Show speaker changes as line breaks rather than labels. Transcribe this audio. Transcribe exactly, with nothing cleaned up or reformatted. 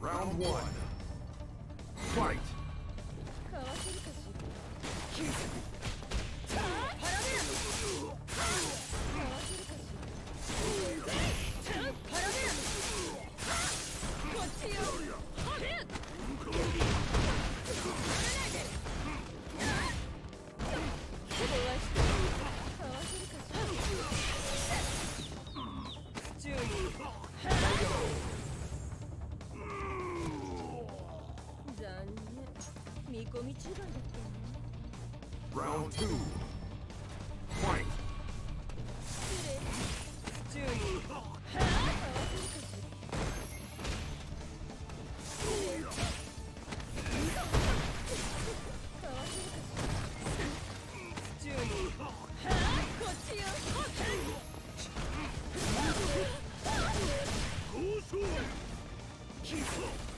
Round one. Fight.
かわせるかしら。残念、見込み違いだったね。
Round two. Fight.
失礼。注意。かわせるかしら。かわせるかしら。注意。こっちよ。
Go, sword! Keep up!